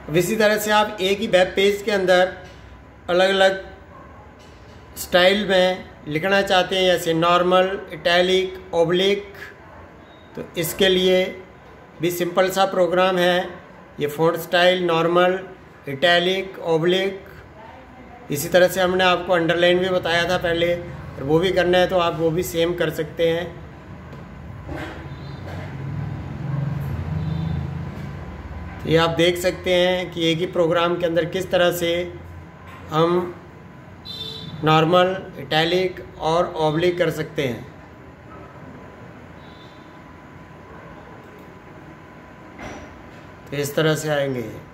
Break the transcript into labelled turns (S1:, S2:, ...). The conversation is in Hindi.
S1: अब इसी तरह से आप एक ही वेब पेज के अंदर अलग अलग स्टाइल में लिखना चाहते हैं, जैसे नॉर्मल, इटैलिक, ओब्लिक, तो इसके लिए भी सिंपल सा प्रोग्राम है। ये font style, normal, italic, oblique, इसी तरह से हमने आपको अंडरलाइन भी बताया था पहले, और वो भी करना है तो आप वो भी सेम कर सकते हैं। तो ये आप देख सकते हैं कि एक ही प्रोग्राम के अंदर किस तरह से हम नॉर्मल, इटैलिक और ओब्लिक कर सकते हैं। तो इस तरह से आएंगे।